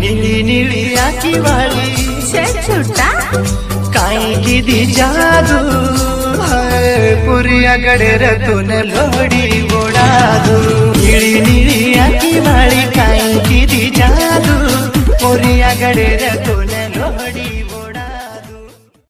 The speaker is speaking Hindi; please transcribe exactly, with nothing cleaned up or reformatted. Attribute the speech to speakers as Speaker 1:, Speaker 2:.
Speaker 1: नीली नीली आखी वाली
Speaker 2: छुट्टा
Speaker 1: काई की दी जादू है पुरिया गड़े रतुन लोड़ी बोड़ा दू नीली नीली आखी वाली काई की दी जादू पुरिया गड़े रतु